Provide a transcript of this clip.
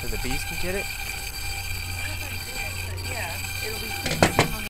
the bees can get it? I don't know if I did, but yeah, it'll be